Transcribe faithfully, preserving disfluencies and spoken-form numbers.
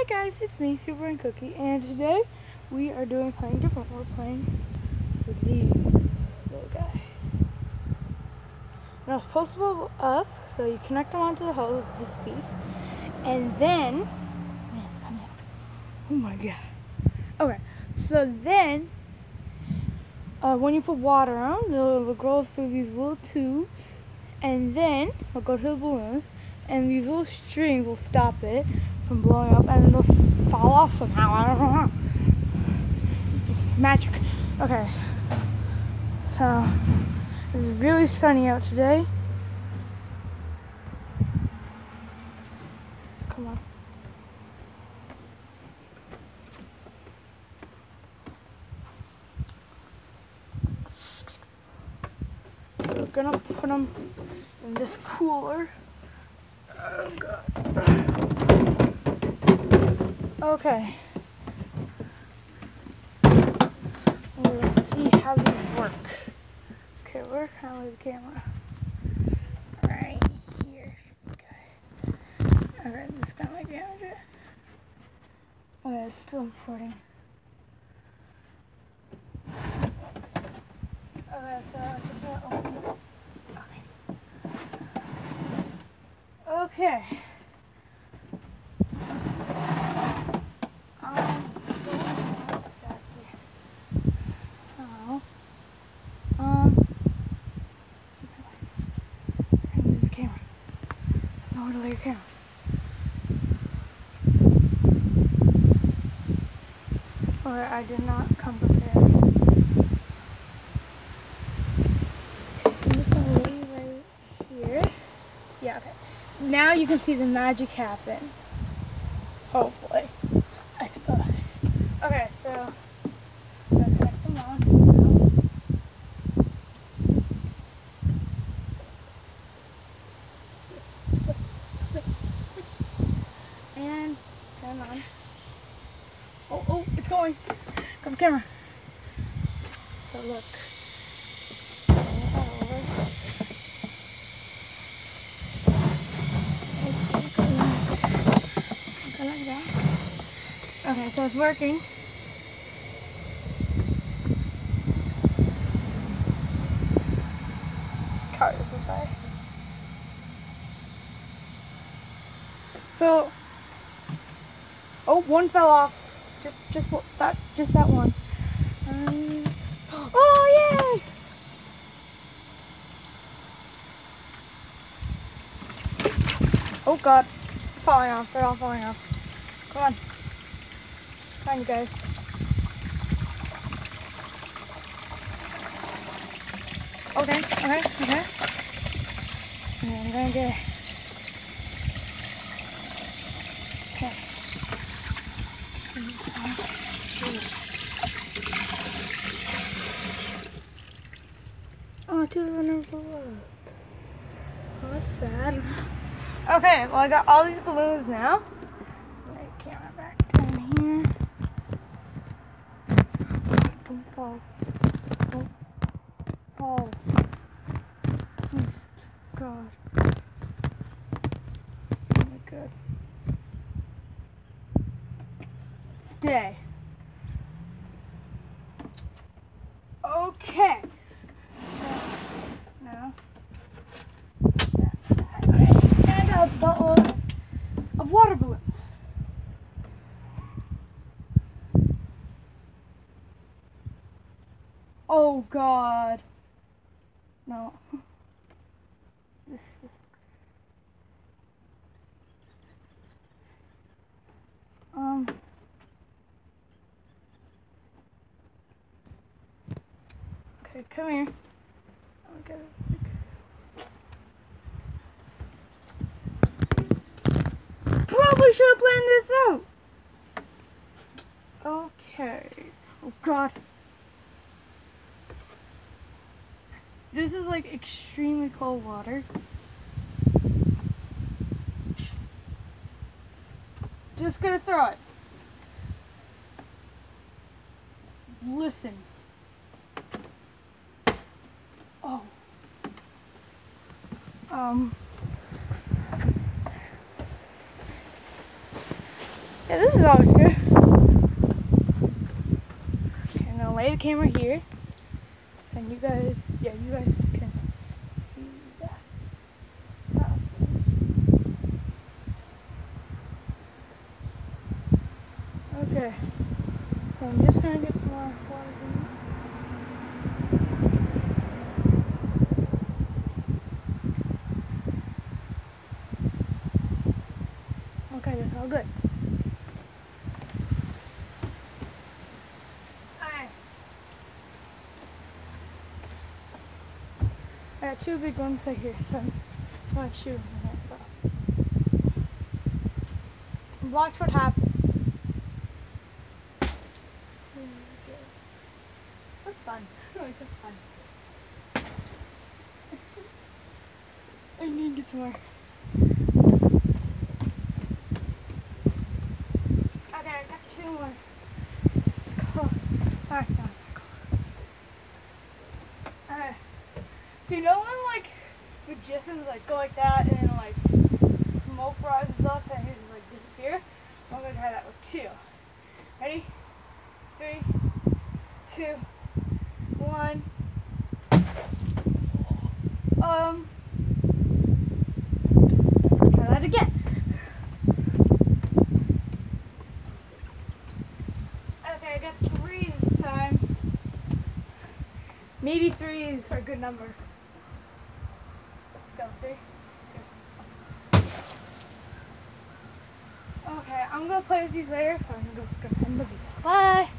guys, it's me, Super and Cookie, and today we are doing something different. We're playing with these little guys. Now, it's supposed to go up, so you connect them onto the hose, this piece, and then, oh my god. Okay, so then, uh, when you put water on, it'll go through these little tubes, and then it'll go to the balloon, and these little strings will stop it from blowing up, and it'll fall off somehow. I don't know how. Magic. Okay. So it's really sunny out today. So come on. We're gonna put them in this cooler. Oh god. Okay. Let's see how these work. Okay, where can I leave the camera? Right here. Okay. Alright, this got my camera. Okay, it's still recording. Okay, so I'm gonna open this. Okay. Okay. Camera. Or I did not come prepared. Okay, so I'm just gonna lay right here. Yeah, okay. Now you can see the magic happen. Hopefully. I suppose. Okay, so I'm gonna connect them on. And turn on. Oh, oh, it's going. Come on camera. So look. Go like that. Okay, so it's working. Car is inside. So. Oh, one fell off. Just, just that, just that one. Um, oh yay! Oh god, falling off. They're all falling off. Come on, come on, you guys. Okay, okay, okay. And I'm gonna get. Okay. Oh, two hundred below. Oh, that's sad. Okay, well I got all these balloons now. Put my camera back down here. Don't fall. Don't fall. Oh, God. Oh my God. Stay. Okay. And a bottle of water balloons. Oh God. No. This is. Um. Okay, come here. Okay. Probably should have planned this out. Okay. Oh God. This is like extremely cold water. Just gonna throw it. Listen. Oh. Um. Yeah, this is always good. Okay, I'm gonna lay the camera here, and you guys, yeah, you guys can see that. Okay, so I'm just gonna get some more water in. Okay, that's all good. Alright. I got two big ones right here, so I'm gonna shoot them in there, so. Watch what happens. That's fun. Like, that's fun. I need to get some more. Okay, I got two more. This is cool. Alright, now they're cool. Alright. So you know when like magicians like go like that and then like smoke rises up and he just like disappear? I'm gonna try that with two. Ready? Three, two, one. Um try that again. Okay, I got three this time. Maybe three is a good number. Let's go. Three, two. Okay, I'm gonna play with these later. I'm just gonna end the video. Bye!